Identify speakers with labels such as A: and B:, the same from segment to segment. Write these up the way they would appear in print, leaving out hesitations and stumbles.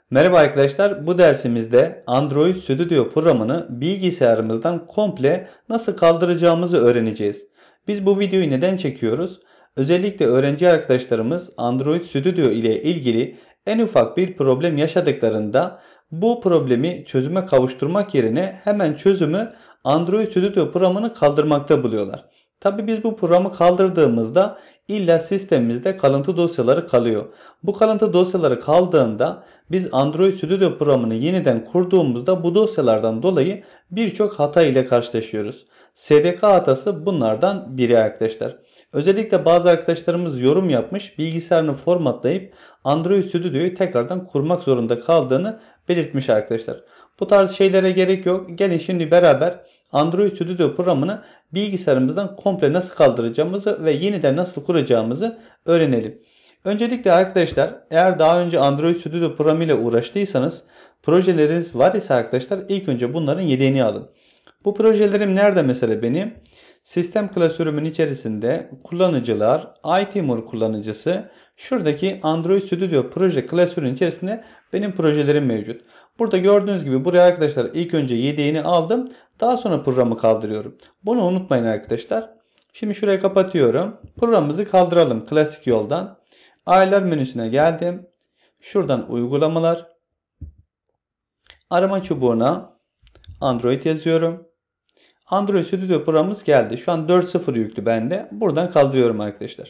A: Merhaba arkadaşlar, bu dersimizde Android Studio programını bilgisayarımızdan komple nasıl kaldıracağımızı öğreneceğiz. Biz bu videoyu neden çekiyoruz? Özellikle öğrenci arkadaşlarımız Android Studio ile ilgili en ufak bir problem yaşadıklarında bu problemi çözüme kavuşturmak yerine hemen çözümü Android Studio programını kaldırmakta buluyorlar. Tabi biz bu programı kaldırdığımızda illa sistemimizde kalıntı dosyaları kalıyor. Bu kalıntı dosyaları kaldığında biz Android Studio programını yeniden kurduğumuzda bu dosyalardan dolayı birçok hata ile karşılaşıyoruz. SDK hatası bunlardan biri arkadaşlar. Özellikle bazı arkadaşlarımız yorum yapmış, bilgisayarını formatlayıp Android Studio'yu tekrardan kurmak zorunda kaldığını belirtmiş arkadaşlar. Bu tarz şeylere gerek yok. Gelin şimdi beraber Android Studio programını bilgisayarımızdan komple nasıl kaldıracağımızı ve yeniden nasıl kuracağımızı öğrenelim. Öncelikle arkadaşlar, eğer daha önce Android Studio programı ile uğraştıysanız, projeleriniz var ise arkadaşlar ilk önce bunların yedeğini alın. Bu projelerim nerede mesela benim? Sistem klasörümün içerisinde kullanıcılar, iTimur kullanıcısı, şuradaki Android Studio proje klasörünün içerisinde benim projelerim mevcut. Burada gördüğünüz gibi buraya arkadaşlar ilk önce yedeğini aldım. Daha sonra programı kaldırıyorum. Bunu unutmayın arkadaşlar. Şimdi şurayı kapatıyorum. Programımızı kaldıralım klasik yoldan. Ayarlar menüsüne geldim. Şuradan uygulamalar. Arama çubuğuna Android yazıyorum. Android Studio programımız geldi. Şu an 4.0 yüklü bende. Buradan kaldırıyorum arkadaşlar.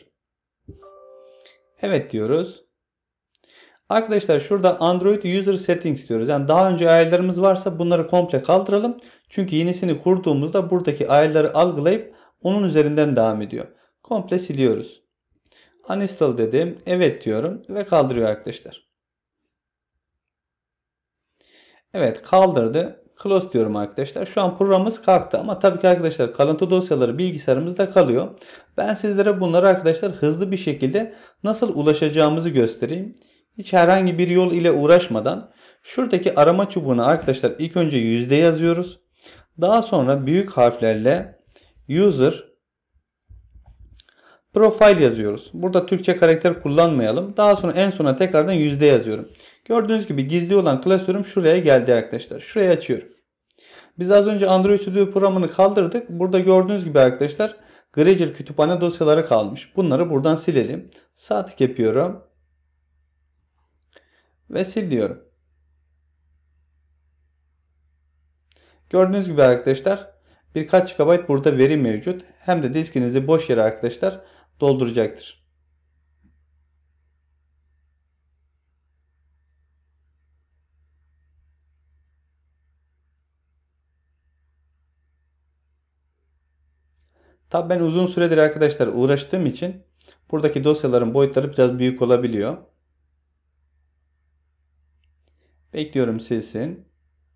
A: Evet diyoruz. Arkadaşlar şurada Android User Settings diyoruz. Yani daha önce ayarlarımız varsa bunları komple kaldıralım. Çünkü yenisini kurduğumuzda buradaki ayarları algılayıp onun üzerinden devam ediyor. Komple siliyoruz. Uninstall dedim. Evet diyorum ve kaldırıyor arkadaşlar. Evet, kaldırdı. Close diyorum arkadaşlar. Şu an programımız kalktı ama tabii ki arkadaşlar kalıntı dosyaları bilgisayarımızda kalıyor. Ben sizlere bunları arkadaşlar hızlı bir şekilde nasıl ulaşacağımızı göstereyim. Hiç herhangi bir yol ile uğraşmadan şuradaki arama çubuğuna arkadaşlar ilk önce yüzde yazıyoruz. Daha sonra büyük harflerle user profile yazıyoruz. Burada Türkçe karakter kullanmayalım. Daha sonra en sona tekrardan yüzde yazıyorum. Gördüğünüz gibi gizli olan klasörüm şuraya geldi arkadaşlar. Şuraya açıyorum. Biz az önce Android Studio programını kaldırdık. Burada gördüğünüz gibi arkadaşlar Gradle kütüphane dosyaları kalmış. Bunları buradan silelim. Sağ tık yapıyorum. Ve sil diyorum. Gördüğünüz gibi arkadaşlar birkaç GB burada veri mevcut. Hem de diskinizi boş yere arkadaşlar dolduracaktır. Tabi ben uzun süredir arkadaşlar uğraştığım için buradaki dosyaların boyutları biraz büyük olabiliyor. Bekliyorum silsin.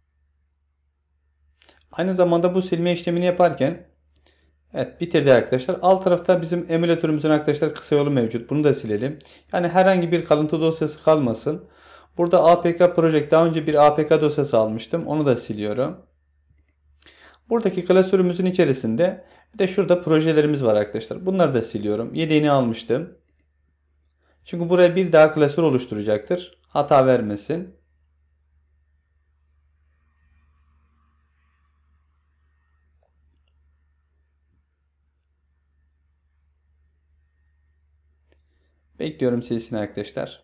A: Aynı zamanda bu silme işlemini yaparken evet bitirdi arkadaşlar. Alt tarafta bizim emülatörümüzün arkadaşlar kısa yolu mevcut. Bunu da silelim. Yani herhangi bir kalıntı dosyası kalmasın. Burada APK Project, daha önce bir APK dosyası almıştım. Onu da siliyorum. Buradaki klasörümüzün içerisinde bir de şurada projelerimiz var arkadaşlar. Bunları da siliyorum. Yedeğini almıştım. Çünkü buraya bir daha klasör oluşturacaktır. Hata vermesin. Bekliyorum silsin arkadaşlar.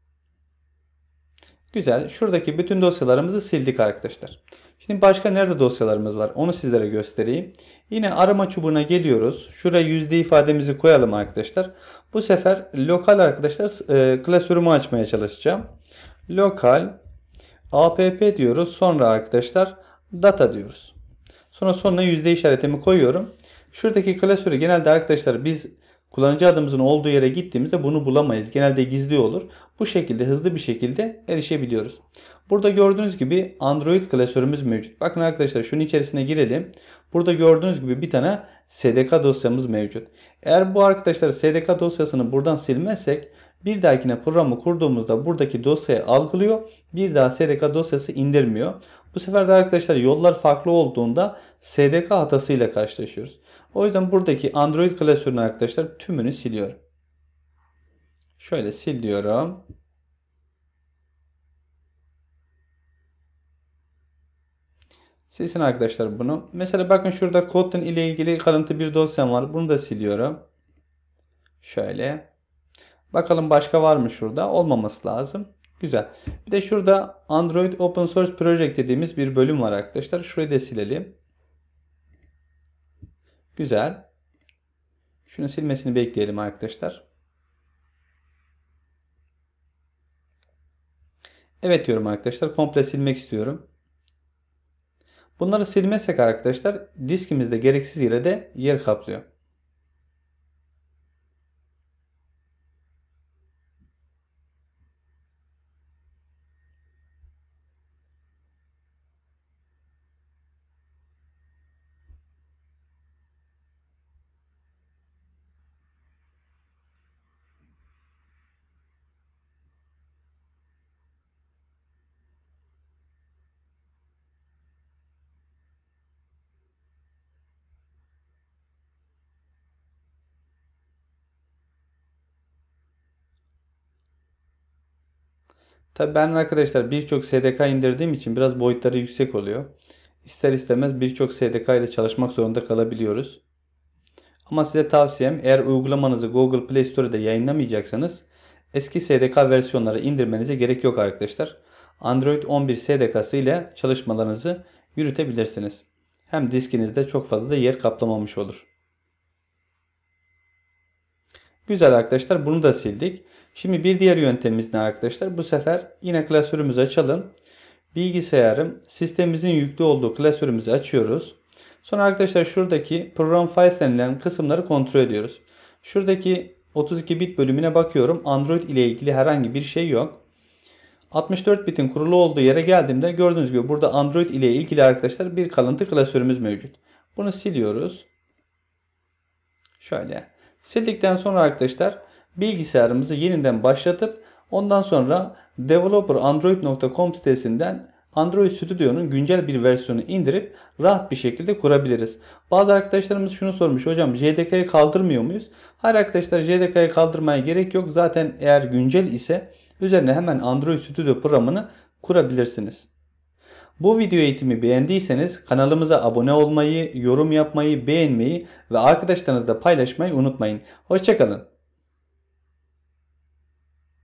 A: Güzel. Şuradaki bütün dosyalarımızı sildik arkadaşlar. Şimdi başka nerede dosyalarımız var? Onu sizlere göstereyim. Yine arama çubuğuna geliyoruz. Şuraya yüzde ifademizi koyalım arkadaşlar. Bu sefer lokal arkadaşlar klasörümü açmaya çalışacağım. Lokal app diyoruz. Sonra arkadaşlar data diyoruz. Sonra sonuna yüzde işaretimi koyuyorum. Şuradaki klasörü genelde arkadaşlar biz kullanıcı adımızın olduğu yere gittiğimizde bunu bulamayız. Genelde gizli olur. Bu şekilde hızlı bir şekilde erişebiliyoruz. Burada gördüğünüz gibi Android klasörümüz mevcut. Bakın arkadaşlar şunun içerisine girelim. Burada gördüğünüz gibi bir tane SDK dosyamız mevcut. Eğer bu arkadaşlar SDK dosyasını buradan silmezsek bir dahakine programı kurduğumuzda buradaki dosyayı algılıyor. Bir daha SDK dosyası indirmiyor. Bu sefer de arkadaşlar yollar farklı olduğunda SDK hatasıyla karşılaşıyoruz. O yüzden buradaki Android klasörünü arkadaşlar tümünü siliyorum. Şöyle sil diyorum. Silsin arkadaşlar bunu. Mesela bakın şurada Kotlin ile ilgili kalıntı bir dosyam var. Bunu da siliyorum. Şöyle. Bakalım başka var mı şurada? Olmaması lazım. Güzel. Bir de şurada Android Open Source Project dediğimiz bir bölüm var arkadaşlar. Şurayı da silelim. Güzel. Şunu silmesini bekleyelim arkadaşlar. Evet diyorum arkadaşlar. Komple silmek istiyorum. Bunları silmezsek arkadaşlar diskimizde gereksiz yere de yer kaplıyor. Tabii ben arkadaşlar birçok SDK indirdiğim için biraz boyutları yüksek oluyor. İster istemez birçok SDK ile çalışmak zorunda kalabiliyoruz. Ama size tavsiyem, eğer uygulamanızı Google Play Store'da yayınlamayacaksanız eski SDK versiyonları indirmenize gerek yok arkadaşlar. Android 11 SDK'sı ile çalışmalarınızı yürütebilirsiniz. Hem diskinizde çok fazla da yer kaplamamış olur. Güzel arkadaşlar, bunu da sildik. Şimdi bir diğer yöntemimiz ne arkadaşlar? Bu sefer yine klasörümüzü açalım. Bilgisayarım sistemimizin yüklü olduğu klasörümüzü açıyoruz. Sonra arkadaşlar şuradaki program files denilen kısımları kontrol ediyoruz. Şuradaki 32 bit bölümüne bakıyorum. Android ile ilgili herhangi bir şey yok. 64 bitin kurulu olduğu yere geldiğimde gördüğünüz gibi burada Android ile ilgili arkadaşlar bir kalıntı klasörümüz mevcut. Bunu siliyoruz. Şöyle. Sildikten sonra arkadaşlar bilgisayarımızı yeniden başlatıp ondan sonra developerandroid.com sitesinden Android Studio'nun güncel bir versiyonu indirip rahat bir şekilde kurabiliriz. Bazı arkadaşlarımız şunu sormuş: hocam JDK'yi kaldırmıyor muyuz? Hayır arkadaşlar, JDK'yi kaldırmaya gerek yok. Zaten eğer güncel ise üzerine hemen Android Studio programını kurabilirsiniz. Bu video eğitimi beğendiyseniz kanalımıza abone olmayı, yorum yapmayı, beğenmeyi ve arkadaşlarınızla paylaşmayı unutmayın. Hoşça kalın.